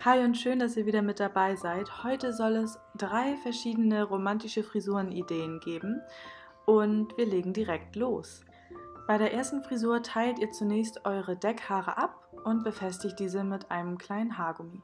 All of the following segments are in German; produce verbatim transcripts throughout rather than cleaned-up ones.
Hi und schön, dass ihr wieder mit dabei seid. Heute soll es drei verschiedene romantische Frisurenideen geben und wir legen direkt los. Bei der ersten Frisur teilt ihr zunächst eure Deckhaare ab und befestigt diese mit einem kleinen Haargummi.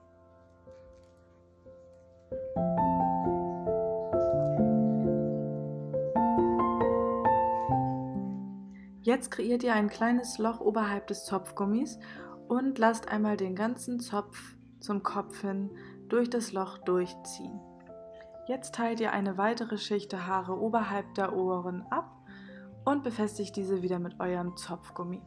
Jetzt kreiert ihr ein kleines Loch oberhalb des Zopfgummis und lasst einmal den ganzen Zopf zum Kopf hin durch das Loch durchziehen. Jetzt teilt ihr eine weitere Schicht der Haare oberhalb der Ohren ab und befestigt diese wieder mit eurem Zopfgummi.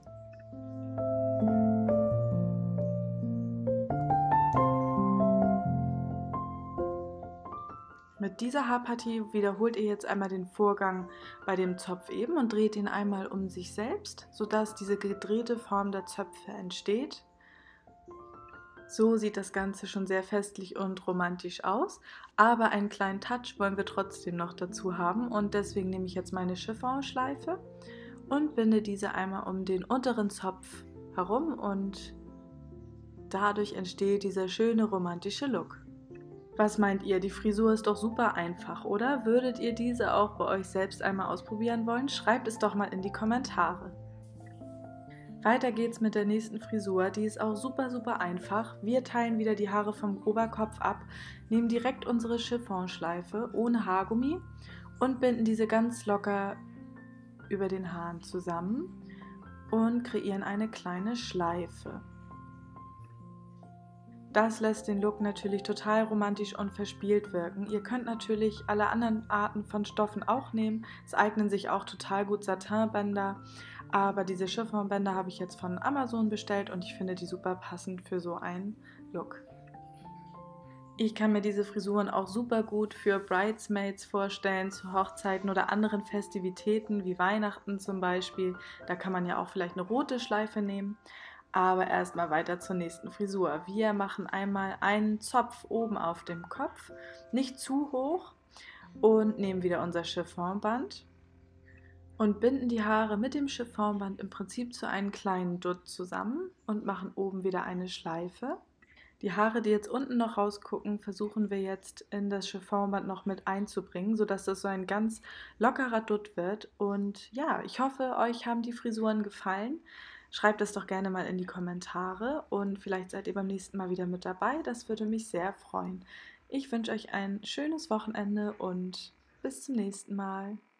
Mit dieser Haarpartie wiederholt ihr jetzt einmal den Vorgang bei dem Zopf eben und dreht ihn einmal um sich selbst, sodass diese gedrehte Form der Zöpfe entsteht. So sieht das Ganze schon sehr festlich und romantisch aus, aber einen kleinen Touch wollen wir trotzdem noch dazu haben und deswegen nehme ich jetzt meine Chiffonschleife und binde diese einmal um den unteren Zopf herum und dadurch entsteht dieser schöne romantische Look. Was meint ihr? Die Frisur ist doch super einfach, oder? Würdet ihr diese auch bei euch selbst einmal ausprobieren wollen? Schreibt es doch mal in die Kommentare. Weiter geht's mit der nächsten Frisur, die ist auch super, super einfach. Wir teilen wieder die Haare vom Oberkopf ab, nehmen direkt unsere Chiffonschleife ohne Haargummi und binden diese ganz locker über den Haaren zusammen und kreieren eine kleine Schleife. Das lässt den Look natürlich total romantisch und verspielt wirken. Ihr könnt natürlich alle anderen Arten von Stoffen auch nehmen. Es eignen sich auch total gut Satinbänder, aber diese Chiffonbänder habe ich jetzt von Amazon bestellt und ich finde die super passend für so einen Look. Ich kann mir diese Frisuren auch super gut für Bridesmaids vorstellen, zu Hochzeiten oder anderen Festivitäten wie Weihnachten zum Beispiel. Da kann man ja auch vielleicht eine rote Schleife nehmen. Aber erstmal weiter zur nächsten Frisur. Wir machen einmal einen Zopf oben auf dem Kopf, nicht zu hoch, und nehmen wieder unser Chiffonband und binden die Haare mit dem Chiffonband im Prinzip zu einem kleinen Dutt zusammen und machen oben wieder eine Schleife. Die Haare, die jetzt unten noch rausgucken, versuchen wir jetzt in das Chiffonband noch mit einzubringen, sodass das so ein ganz lockerer Dutt wird. Und ja, ich hoffe, euch haben die Frisuren gefallen. Schreibt es doch gerne mal in die Kommentare und vielleicht seid ihr beim nächsten Mal wieder mit dabei. Das würde mich sehr freuen. Ich wünsche euch ein schönes Wochenende und bis zum nächsten Mal.